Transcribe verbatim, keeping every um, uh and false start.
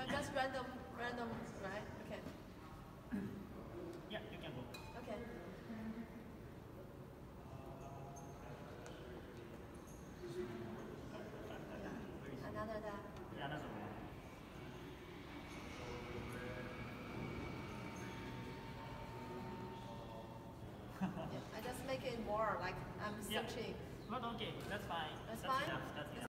Uh, just random, random, right? Okay. Yeah, you can go. Okay. Another that. Yeah, another one. Yeah, I just make it more like I'm Yeah. searching. But okay, that's fine. That's that's fine? Enough. That's enough.